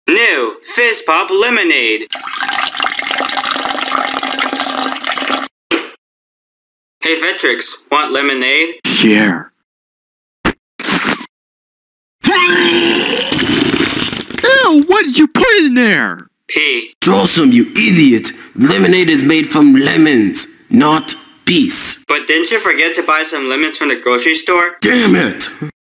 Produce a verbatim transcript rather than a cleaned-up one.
New Fizz Pop Lemonade. Hey Vetrix, want lemonade? Here. Ew, what did you put in there? Pee. Draw some, you idiot. Lemonade is made from lemons, not peas. But didn't you forget to buy some lemons from the grocery store? Damn it!